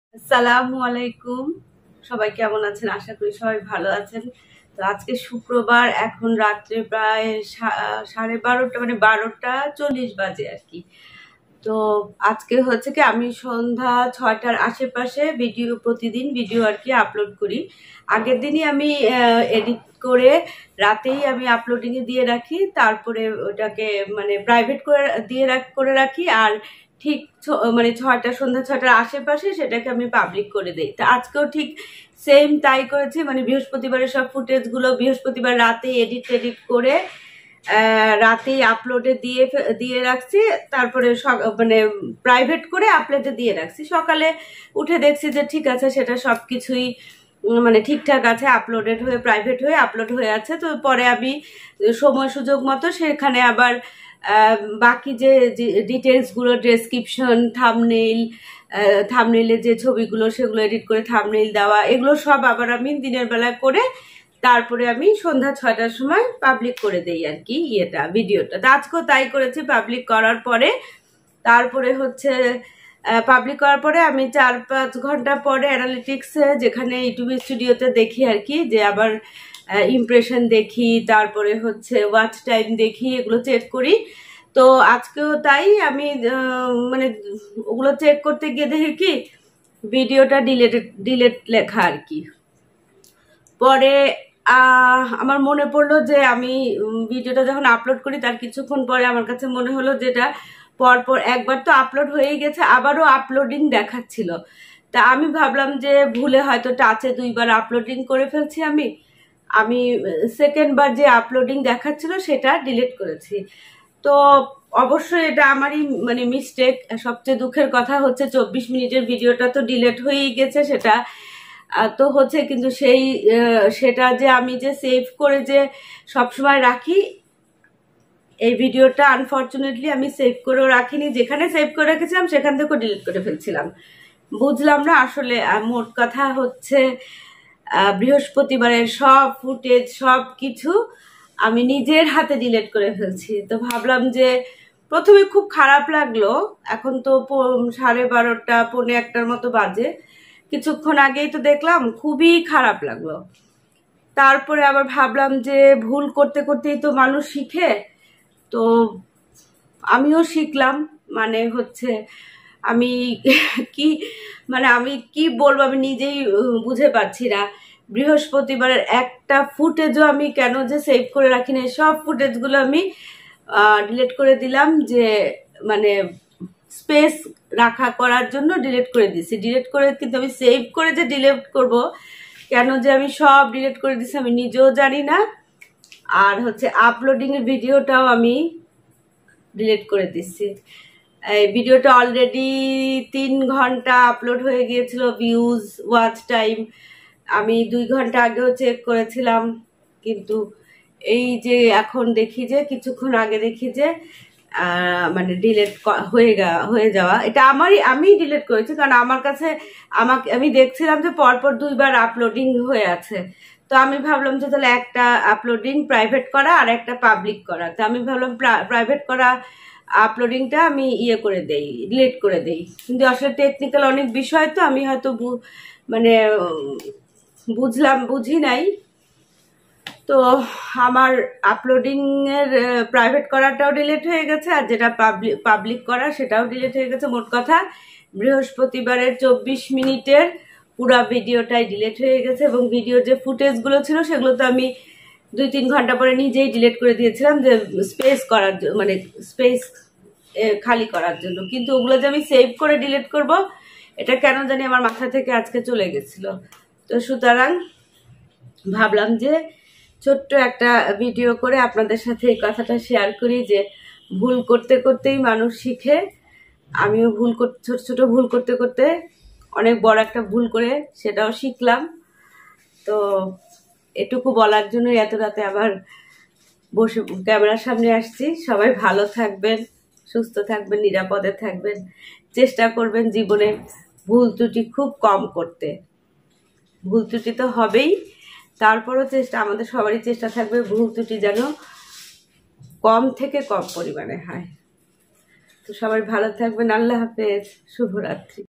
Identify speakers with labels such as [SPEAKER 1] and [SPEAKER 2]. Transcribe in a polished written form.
[SPEAKER 1] আসসালামু আলাইকুম। সবাই কেমন আছেন? আশা করি সবাই ভালো আছেন। তো আজকে শুক্রবার, এখন রাত্রে প্রায় 12:30, মানে 12:40 বাজে আর কি। তো আজকে হচ্ছে কি, আমি সন্ধ্যা 6টার আশেপাশে প্রতিদিন ভিডিও আর কি আপলোড করি। আগের দিনই আমি এডিট করে রাতেই আমি আপলোডিংয়ে দিয়ে রাখি, তারপরে ওটাকে মানে প্রাইভেট করে রাখি, আর ঠিক মানে সন্ধ্যা 6টার আশেপাশে সেটাকে আমি পাবলিক করে দিই। তো আজকেও ঠিক সেম তাই করেছি, মানে বৃহস্পতিবারের সব ফুটেজগুলো বৃহস্পতিবার রাতে এডিট করে রাতেই আপলোডে দিয়ে রাখছি, তারপরে মানে প্রাইভেট করে আপলোডে দিয়ে রাখছি। সকালে উঠে দেখছি যে ঠিক আছে, সেটা সবকিছুই মানে ঠিকঠাক আছে, আপলোডেড হয়ে প্রাইভেট হয়ে আপলোড হয়ে আছে। তো পরে আমি সময় সুযোগ মতো সেখানে আবার বাকি যে ডিটেলসগুলো, ডেসক্রিপশন, থাম্বনেইলের যে ছবিগুলো সেগুলো এডিট করে থাম্বনেইল দেওয়া, এগুলো সব আবার আমি দিনের বেলা করে তারপরে আমি সন্ধ্যা 6টার সময় পাবলিক করে দেই আর কি ভিডিওটা। তো আজকেও তাই করেছি। পাবলিক করার পরে তারপরে হচ্ছে পাবলিক করার পরে আমি 4-5 ঘন্টা পরে অ্যানালিটিক্সে, যেখানে ইউটিউব স্টুডিওতে দেখি আর কি, যে আবার ইমপ্রেশন দেখি, তারপরে হচ্ছে ওয়াচ টাইম দেখি, এগুলো চেক করি। তো আজকেও তাই আমি মানে ওগুলো চেক করতে গিয়ে দেখি কি ভিডিওটা ডিলেট লেখা আর কি। পরে আমার মনে পড়লো যে আমি ভিডিওটা যখন আপলোড করি তার কিছুক্ষণ পরে আমার কাছে মনে হলো যেটা পরপর একবার তো আপলোড হয়ে গেছে, আবারও আপলোডিং দেখাচ্ছিল। তা আমি ভাবলাম যে ভুলে হয়তো টাচে 2বার আপলোডিং করে ফেলছি। আমি সেকেন্ড বার যে আপলোডিং দেখাচ্ছিল সেটা ডিলিট করেছি। তো অবশ্যই এটা আমারই মানে মিস্টেক। সবচেয়ে দুঃখের কথা হচ্ছে 24 মিনিটের ভিডিওটা তো ডিলিট হয়েই গেছে, সেটা তো হচ্ছে, কিন্তু সেটা যে আমি যে সেভ করে যে সবসময় রাখি, এই ভিডিওটা আনফরচুনেটলি আমি সেভ করেও রাখিনি। যেখানে সেভ করে রেখেছিলাম সেখান থেকেও ডিলিট করে ফেলছিলাম। বুঝলাম না আসলে। মোট কথা হচ্ছে বৃহস্পতিবারের সব ফুটেজ সব কিছু আমি নিজের হাতে ডিলিট করে ফেলছি। তো ভাবলাম যে প্রথমে খুব খারাপ লাগলো, এখন তো 12:30 পৌনে 1টার মতো বাজে, কিছুক্ষণ আগেই তো দেখলাম, খুবই খারাপ লাগলো। তারপরে আবার ভাবলাম যে ভুল করতে করতেই তো মানুষ শিখে, তো আমিও শিখলাম। মানে হচ্ছে আমি কি বলবো, আমি নিজেই বুঝে পাচ্ছি না। বৃহস্পতিবারের একটা ফুটেজও আমি কেন যে সেভ করে রাখি না, সব ফুটেজগুলো আমি ডিলিট করে দিলাম, যে মানে স্পেস করার জন্য ডিলিট করে দিছি। ডিলিট করে, কিন্তু আমি সেভ করে যে ডিলিট করব, কেন যে আমি সব ডিলিট করে দিছি আমি নিজেও জানি না। আর হচ্ছে আপলোডিং এর ভিডিওটাও আমি ডিলিট করে দিচ্ছি। এই ভিডিওটা অলরেডি 3 ঘন্টা আপলোড হয়ে গিয়েছিল, ভিউজ, ওয়াচ টাইম আমি 2 ঘন্টা আগেও চেক করেছিলাম, কিন্তু এই যে এখন দেখি যে কিছুক্ষণ আগে দেখি যে মানে ডিলিট হয়ে যাওয়া, এটা আমি ডিলিট করেছি। কারণ আমার কাছে আমি দেখছিলাম যে পরপর 2বার আপলোডিং হয়ে আছে। তো আমি ভাবলাম যে তাহলে একটা আপলোডিং প্রাইভেট করা আর একটা পাবলিক করা। তো আমি ভাবলাম প্রাইভেট করা আপলোডিংটা আমি ডিলিট করে দেই। কিন্তু আসলে টেকনিক্যাল অনেক বিষয়, তো আমি হয়তো মানে বুঝি নাই। তো আমার আপলোডিং এর প্রাইভেট করাটাও ডিলিট হয়ে গেছে, আর যেটা পাবলিক করা সেটাও ডিলিট হয়ে গেছে। মোট কথা বৃহস্পতিবারের 24 মিনিটের পুরো ভিডিওটাই ডিলিট হয়ে গেছে, এবং ভিডিওর যে ফুটেজগুলো ছিল সেগুলো তো আমি 2-3 ঘন্টা পরে নিজেই ডিলিট করে দিয়েছিলাম, যে স্পেস করার জন্য, মানে স্পেস খালি করার জন্য। কিন্তু ওগুলো যে আমি সেভ করে ডিলিট করব, এটা কেন জানি আমার মাথা থেকে আজকে চলে গেছিল। তো সুতরাং ভাবলাম যে ছোট্ট একটা ভিডিও করে আপনাদের সাথে এই কথাটা শেয়ার করি, যে ভুল করতে করতেই মানুষ শিখে। আমিও ছোট ছোট ভুল করতে করতে অনেক বড় একটা ভুল করে সেটাও শিখলাম। তো এটুকু বলার জন্য এত রাতে আবার বসে ক্যামেরার সামনে আসছি। সবাই ভালো থাকবেন, সুস্থ থাকবেন, নিরাপদে থাকবেন। চেষ্টা করবেন জীবনে ভুল ত্রুটি খুব কম করতে। ভুল ত্রুটি তো হবেই, তারপরও আমাদের সবারই চেষ্টা থাকবে ভুল ত্রুটি যেন কম থেকে কম পরিমাণে হয়। তো সবাই ভালো থাকবেন। আল্লাহ হাফেজ, শুভরাত্রি।